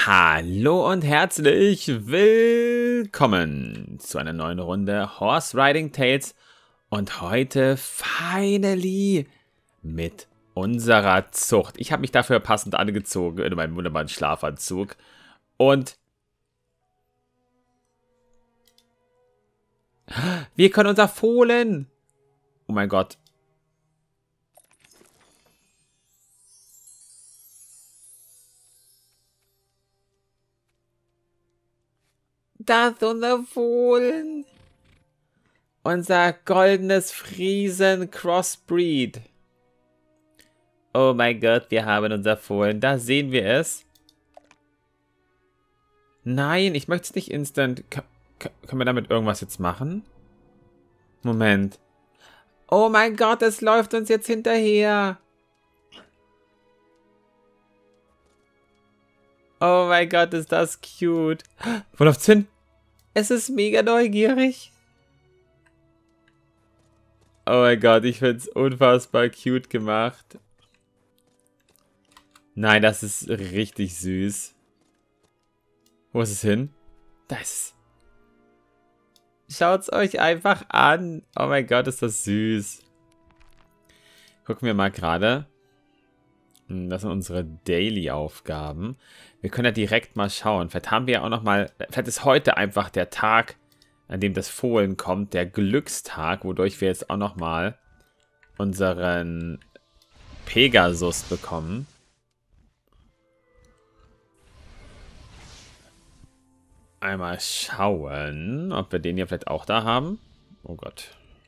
Hallo und herzlich willkommen zu einer neuen Runde Horse Riding Tales und heute finally mit unserer Zucht. Ich habe mich dafür passend angezogen in meinem wunderbaren Schlafanzug und wir können unser Fohlen. Oh mein Gott. Das ist unser Fohlen. Unser goldenes Friesen Crossbreed. Oh mein Gott, wir haben unser Fohlen. Da sehen wir es. Nein, ich möchte es nicht instant. Können wir damit irgendwas jetzt machen? Moment. Oh mein Gott, es läuft uns jetzt hinterher. Oh mein Gott, ist das cute. Wo läuft's hin? Es ist mega neugierig. Oh mein Gott, ich finde es unfassbar cute gemacht. Nein, das ist richtig süß. Wo ist es hin? Da ist es. Schaut's euch einfach an. Oh mein Gott, ist das süß. Gucken wir mal gerade. Das sind unsere Daily-Aufgaben. Wir können ja direkt mal schauen. Vielleicht haben wir ja auch noch mal. Vielleicht ist heute einfach der Tag, an dem das Fohlen kommt, der Glückstag, wodurch wir jetzt auch noch mal unseren Pegasus bekommen. Einmal schauen, ob wir den hier vielleicht auch da haben. Oh Gott.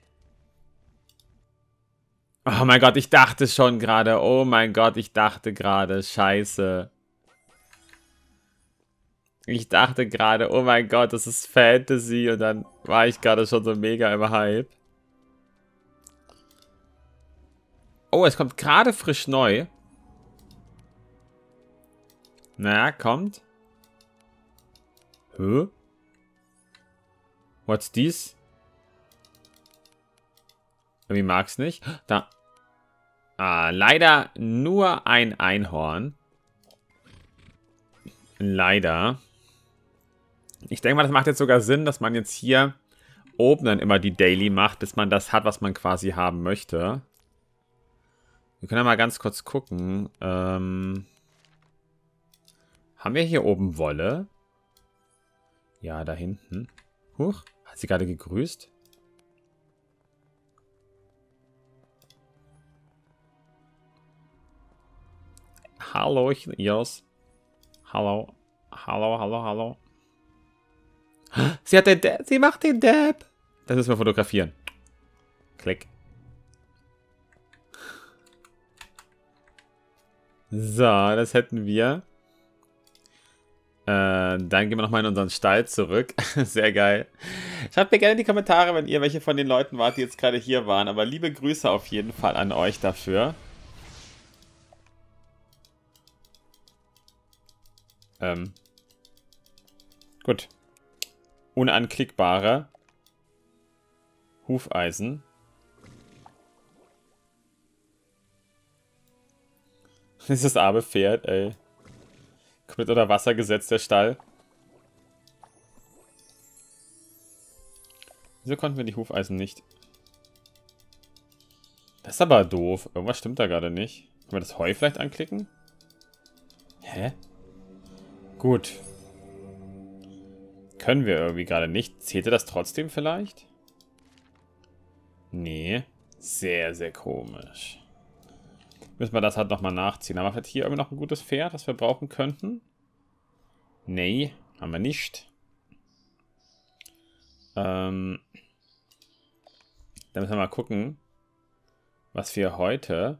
Oh mein Gott, ich dachte schon gerade. Oh mein Gott, ich dachte gerade. Scheiße. Ich dachte gerade, oh mein Gott, das ist Fantasy. Und dann war ich gerade schon so mega im Hype. Oh, es kommt gerade frisch neu. Na, kommt. Hä? What's this? Irgendwie mag's nicht. Da. Ah, leider nur ein Einhorn. Leider. Ich denke mal, das macht jetzt sogar Sinn, dass man jetzt hier oben dann immer die Daily macht, bis man das hat, was man quasi haben möchte. Wir können ja mal ganz kurz gucken. Haben wir hier oben Wolle? Ja, da hinten. Huch, hat sie gerade gegrüßt? Hallo, Ios. Hallo. Hallo, hallo, hallo. Sie hat den Dab. Sie macht den Dab. Das müssen wir fotografieren. Klick. So, das hätten wir. Dann gehen wir nochmal in unseren Stall zurück. Sehr geil. Schreibt mir gerne in die Kommentare, wenn ihr welche von den Leuten wart, die jetzt gerade hier waren. Aber liebe Grüße auf jeden Fall an euch dafür. Gut. Unanklickbare Hufeisen. Dieses arme Pferd, ey. Komplett unter Wasser gesetzt, der Stall. Wieso konnten wir die Hufeisen nicht? Das ist aber doof. Irgendwas stimmt da gerade nicht. Können wir das Heu vielleicht anklicken? Hä? Gut. Können wir irgendwie gerade nicht. Zählte das trotzdem vielleicht? Nee. Sehr, sehr komisch. Müssen wir das halt nochmal nachziehen. Haben wir vielleicht hier irgendwie noch ein gutes Pferd, das wir brauchen könnten? Nee, haben wir nicht. Dann müssen wir mal gucken, was wir heute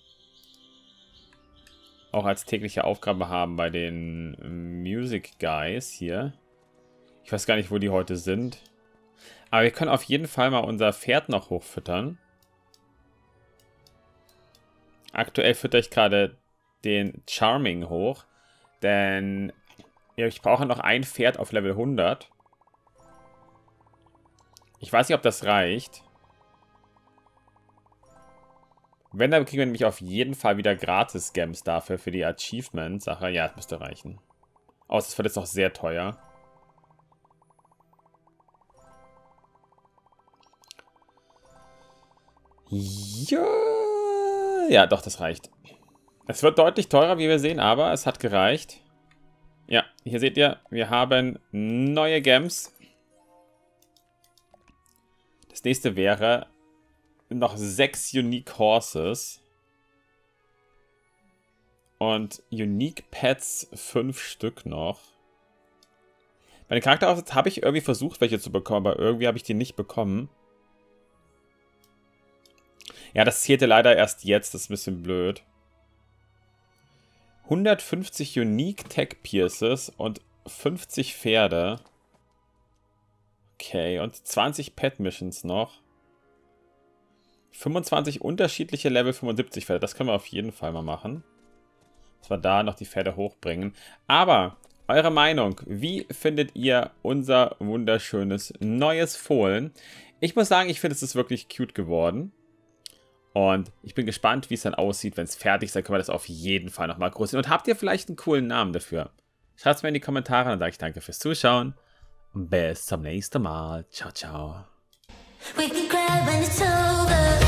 auch als tägliche Aufgabe haben bei den Music Guys hier. Ich weiß gar nicht, wo die heute sind. Aber wir können auf jeden Fall mal unser Pferd noch hochfüttern. Aktuell fütter ich gerade den Charming hoch. Denn ich brauche noch ein Pferd auf Level 100. Ich weiß nicht, ob das reicht. Wenn, dann kriegen wir nämlich auf jeden Fall wieder Gratis-Gems dafür für die Achievement-Sache. Ja, das müsste reichen. Oh, das wird jetzt noch sehr teuer. Ja, doch, das reicht. Es wird deutlich teurer, wie wir sehen, aber es hat gereicht. Ja, hier seht ihr, wir haben neue Gems. Das nächste wäre noch 6 Unique Horses. Und Unique Pets 5 Stück noch. Bei den Charakteraufsätzen habe ich irgendwie versucht, welche zu bekommen, aber irgendwie habe ich die nicht bekommen. Ja, das zählte leider erst jetzt, das ist ein bisschen blöd. 150 Unique Tech Pierces und 50 Pferde. Okay, und 20 Pet Missions noch. 25 unterschiedliche Level 75 Pferde, das können wir auf jeden Fall mal machen. Dass wir da noch die Pferde hochbringen. Aber, eure Meinung, wie findet ihr unser wunderschönes neues Fohlen? Ich muss sagen, ich finde, es ist wirklich cute geworden. Und ich bin gespannt, wie es dann aussieht. Wenn es fertig ist, dann können wir das auf jeden Fall nochmal groß sehen. Und habt ihr vielleicht einen coolen Namen dafür? Schreibt es mir in die Kommentare, dann sage ich danke fürs Zuschauen. Und bis zum nächsten Mal. Ciao, ciao. We can cry when it's over.